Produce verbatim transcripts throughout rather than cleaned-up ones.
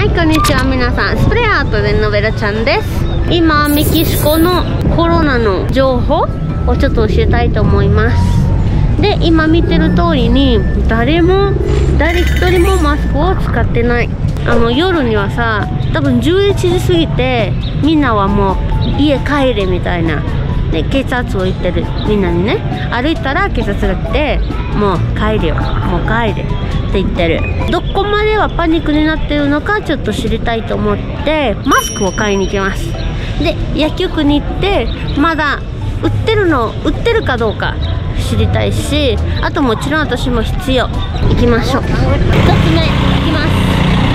はい、こんにちは皆さん、スプレーアートでのべらちゃんです。今メキシコのコロナの情報をちょっと教えたいと思います。で、今見てる通りに誰も誰一人もマスクを使ってない。あの夜にはさ、多分じゅういちじ過ぎてみんなはもう家帰れみたいなで警察を言ってる。みんなにね、歩いたら警察が来て、もう帰れよ、もう帰れって言ってる。どこまではパニックになってるのかちょっと知りたいと思ってマスクを買いに行きます。で、薬局に行ってまだ売ってるの売ってるかどうか知りたいし、あともちろん私も必要。行きましょう。ひとつめ行きます。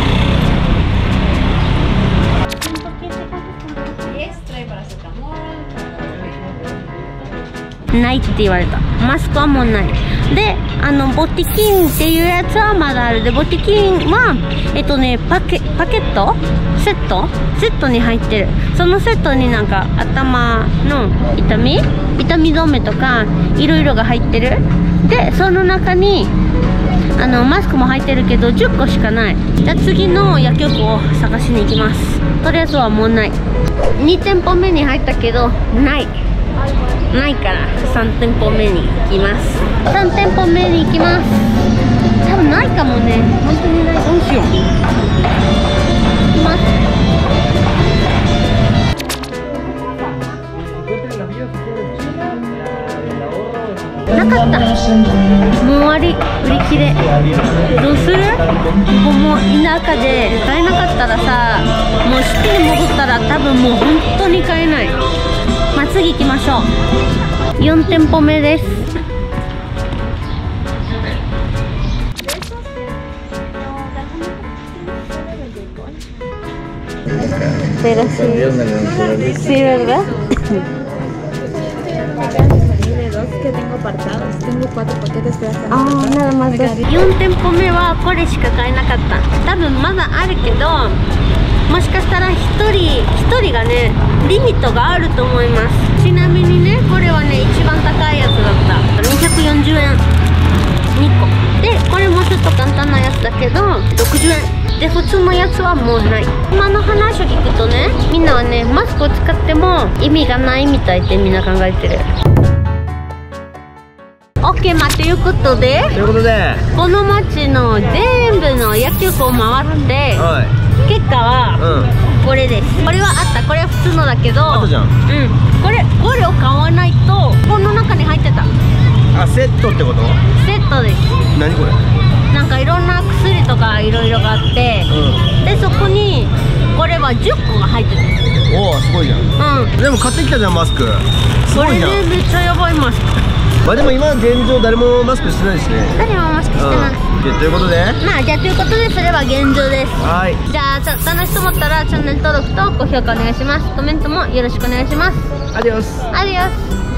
ないって言われた。マスクはもうない。で、あのボティキンっていうやつはまだある。で、ボティキンはえっとねパケパケットセットセットに入ってる。そのセットになんか頭の痛み痛み止めとかいろいろが入ってる。で、その中にあのマスクも入ってるけどじゅっこしかない。じゃあ次の薬局を探しに行きます。とりあえずはもうない。に店舗目に入ったけどないないからさん店舗目に行きます。さん店舗目に行きます。多分ないかもね。本当にない。どうしよう。行きます。なかった。もう終わり。売り切れ。どうする？ここも田舎で買えなかったらさ、もうシティに戻ったら多分もう本当に買えない。まあ、次行きましょう。よん店舗目です。Pero sí, sí, ¿verdad? Que tengo apartados, tengo cuatro paquetes de hasta ああ、nada más dos。よん店舗目はこれしか買えなかった。多分まだあるけど、もしかしたらひとりひとりがねリミットがあると思います。ちなみにね、これはね一番高いやつだった。にひゃくよんじゅうえんにこで、これもちょっと簡単なやつだけどろくじゅうえんで、普通のやつはもうない。今の話を聞くとね、みんなはねマスクを使っても意味がないみたいってみんな考えてる。オッケー、まあということでということでこの町の全部の薬局を回って、 はい、 結果は、うん、これです。これはあった。これは普通のだけど、 あったじゃん。うん、 これこれを買わないとこの中に入ってた。 あ、セットってこと？ セットです。 何これ？ なんかいろんな薬とかいろいろがあって、うん、でそこにこれはじゅっこが入ってる。 おお、すごいじゃん。うん。でも買ってきたじゃん、マスク。すごいじゃん。これでめっちゃやばいマスク。 まあでも今現状誰もマスクしてないしね。 誰もマスクしてない。 うん、ということで、 まあじゃあということでそれは現状です。 はい。 じゃあ楽しいと思ったらチャンネル登録と高評価お願いします。コメントもよろしくお願いします。 アディオス。 アディオス。